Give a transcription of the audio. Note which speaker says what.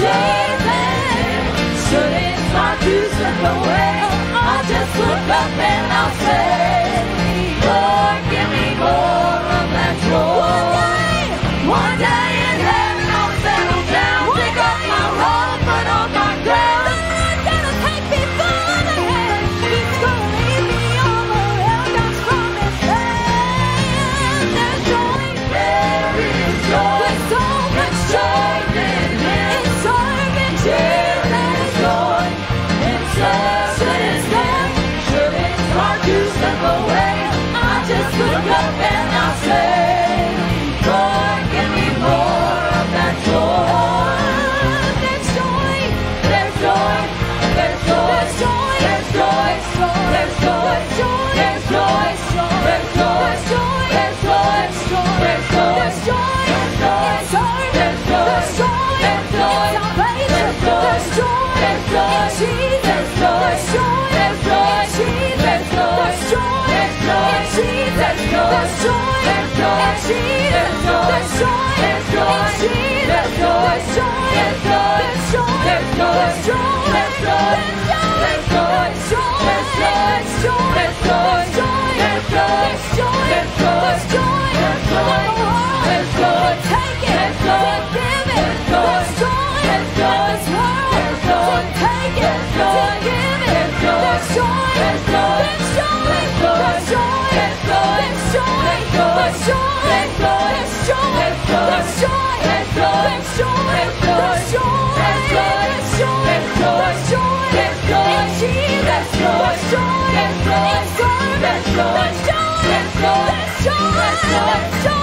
Speaker 1: Should it start to slip away, I'll just look up and I'll say, Lord, give me more of that joy. One day in heaven I'll settle down, pick up my rod, put on my crown. The Lord's gonna take me far ahead. He's gonna lead me over God's promised land. There's joy. There is joy. There's so much joy in Him. It's serving Jesus. Joy. It's should it stand? Should it start to slip away? I'll just look up and I'll say, Lord, give me more of that joy. There's joy. There's joy. There's joy. There's joy. There's joy. There's joy. There's joy. There's joy. There's joy. There's joy. There's joy. There's joy. There's joy. There's joy. There's joy. There's joy. There's joy. There's joy. There's joy. Jesus. There's joy. There's joy. Jesus. There's joy. There's joy. Jesus. There's joy. There's joy. Jesus. There's joy. There's joy. Jesus. There's joy. There's joy. There's joy. There's joy. There's joy. There's joy. There's joy. There's joy. There's joy. There's joy. There's joy. There's joy. There's joy. There's joy. There's joy. There's joy. There's joy. Take it. There's joy. Give it. There's joy. There's joy. This world. There's joy. Take it. There's joy. Give it. There's joy. There's joy. There's joy. There's joy. There's joy. There's joy. There's joy. There's joy. There's joy. There's joy. There's joy. There's joy. There's joy. There's joy. There's joy. There's joy. There's joy. There's joy. Jesus. There's joy. There's joy. There's joy. There's joy. There's joy. There's joy. There's joy.